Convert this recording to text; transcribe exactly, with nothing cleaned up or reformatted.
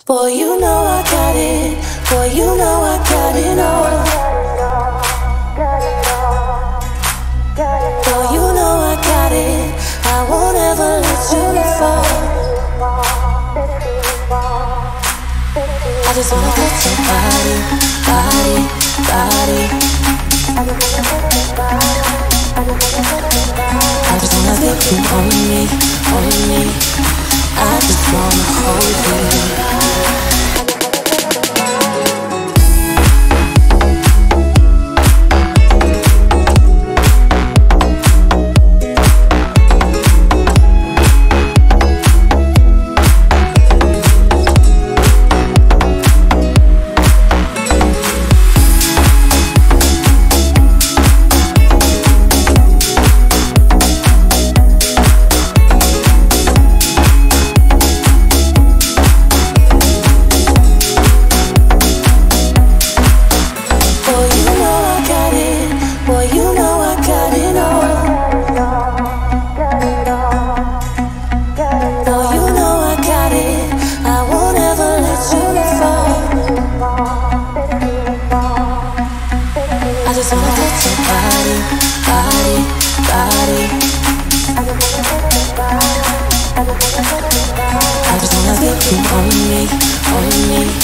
Boy, you know I got it. Boy, you know I got it all. Boy, you know I got it. I won't ever let you fall. I just wanna touch your body, body, body. I just wanna feel you on me, on me. I just wanna hold you. I just wanna touch your body, body, body. I just wanna feel you on me, on me.